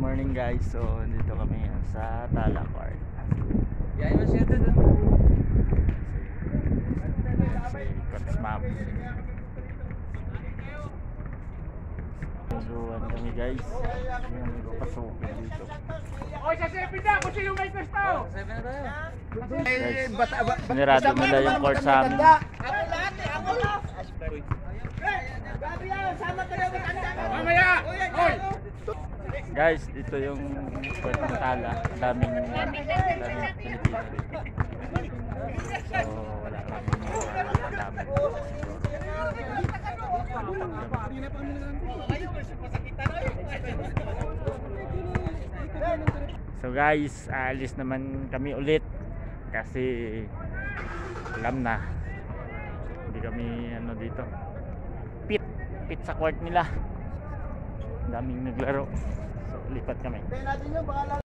morning guys. So dito kami ngayon sa Tala Court. Yan yung siya doon. Si Coach Ma'am. Tuduan kami guys. Yung papasukin dito. Oy, sa 7 na! Kung sino may pwesto! 7 na tayo. Guys, sinirado nila yung court sa amin. Ako lahat eh! Ako lahat! Gabi yan! Sama kayo maganda! Mamaya! Oy! Guys, ito yung court ng Tala. Daming Pilipino dito. So wala kami madami. So guys, aalis naman kami ulit kasi alam na hindi kami dito pit sa court nila, daming naglaro, so lipat kami.